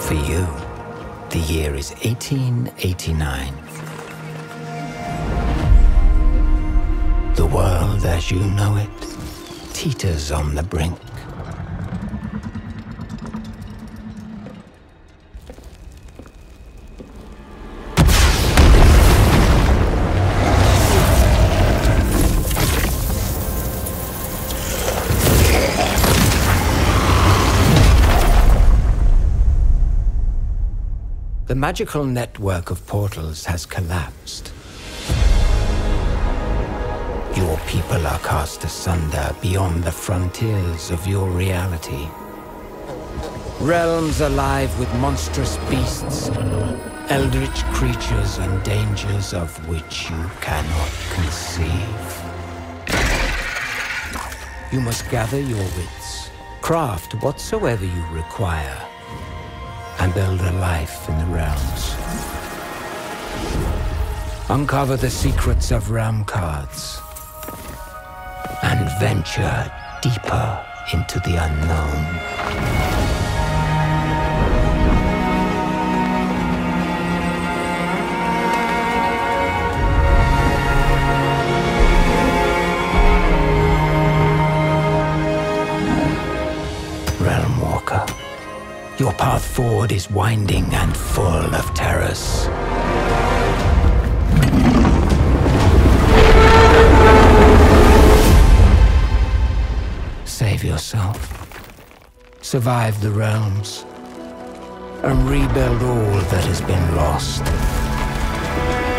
For you, the year is 1889. The world as you know it teeters on the brink. The magical network of portals has collapsed. Your people are cast asunder beyond the frontiers of your reality. Realms alive with monstrous beasts, eldritch creatures and dangers of which you cannot conceive. You must gather your wits, craft whatsoever you require, and build a life in the realms. Uncover the secrets of realm cards and venture deeper into the unknown. Realm Walker, your path forward is winding and full of terrors. Save yourself, survive the realms, and rebuild all that has been lost.